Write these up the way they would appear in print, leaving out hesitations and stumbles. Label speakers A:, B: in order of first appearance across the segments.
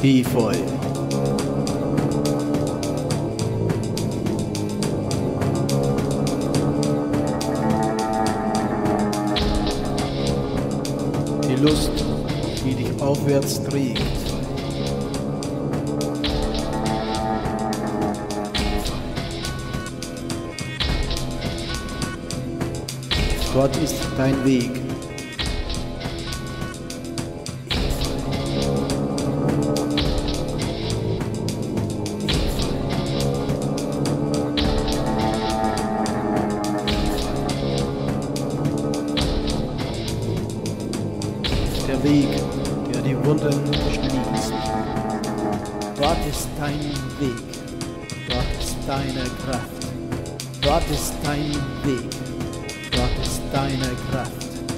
A: Efeu. Die Lust, die dich aufwärts trägt. Dort ist dein Weg. Der Weg, der die Wunden schließt. Dort ist dein Weg. Dort ist deine Kraft. Dort ist dein Weg. Dort ist deine Kraft.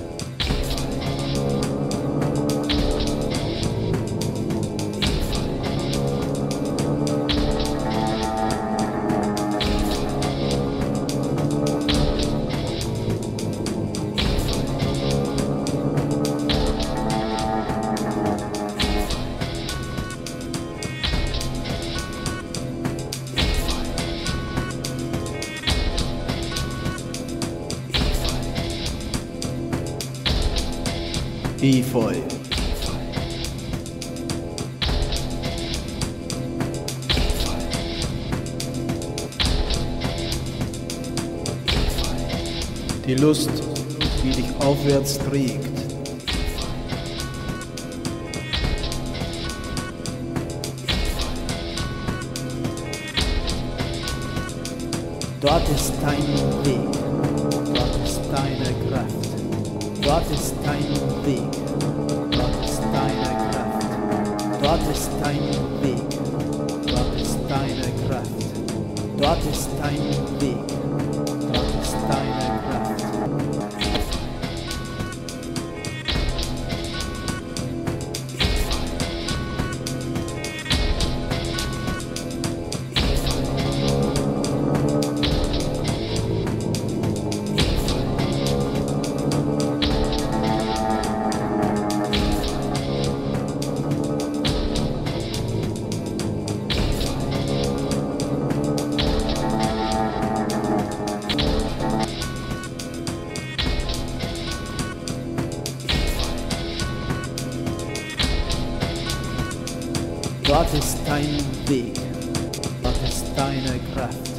A: Efeu. Die Lust, die dich aufwärts trägt. Dort ist dein Weg. Dort ist deine Kraft. Dort ist dein Weg, dort ist deine Kraft, dort ist dein Weg, dort ist deine Kraft, dort ist dein Weg, dort ist deine Kraft. Dort ist dein Weg, dort ist deine Kraft.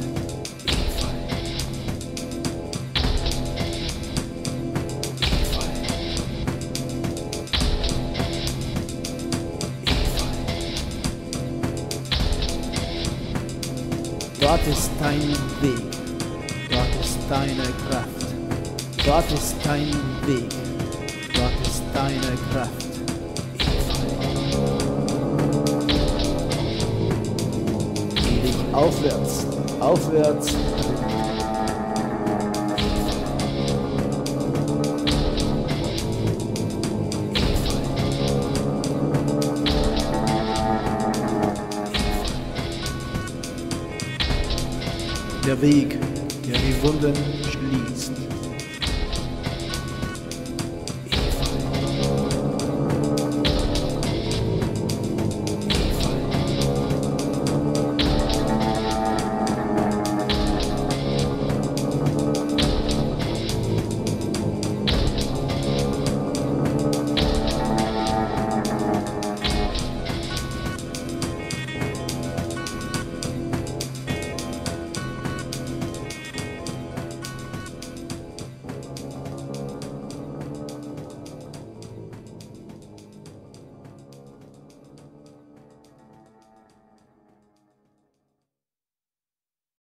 A: Dort ist dein Weg, dort ist deine Kraft. Dort ist dein Weg, dort ist deine Kraft. Aufwärts, aufwärts. Der Weg, der die Wunden